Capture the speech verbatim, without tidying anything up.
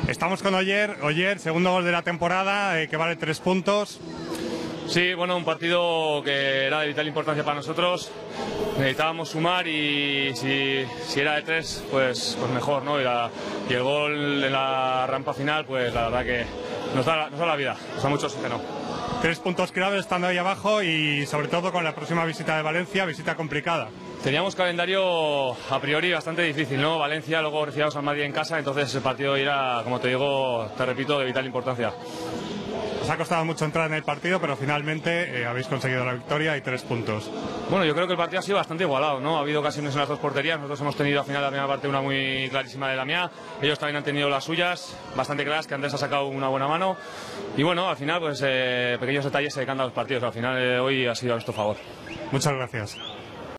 Estamos con Oyer, Oyer, segundo gol de la temporada, eh, que vale tres puntos. Sí, bueno, un partido que era de vital importancia para nosotros. Necesitábamos sumar y si, si era de tres, pues, pues mejor, ¿no? Y, la, y el gol en la rampa final, pues la verdad que nos da, nos da la vida, nos da mucho oxígeno. Tres puntos claves estando ahí abajo y sobre todo con la próxima visita de Valencia, visita complicada. Teníamos calendario a priori bastante difícil, ¿no? Valencia, luego recibíamos al Madrid en casa, entonces el partido era, como te digo, te repito, de vital importancia. Os ha costado mucho entrar en el partido, pero finalmente eh, habéis conseguido la victoria y tres puntos. Bueno, yo creo que el partido ha sido bastante igualado, ¿no? Ha habido ocasiones en las dos porterías. Nosotros hemos tenido al final de la primera parte una muy clarísima de la mía. Ellos también han tenido las suyas, bastante claras, que Andrés ha sacado una buena mano. Y bueno, al final, pues eh, pequeños detalles se decantan los partidos. Al final, eh, hoy ha sido a nuestro favor. Muchas gracias.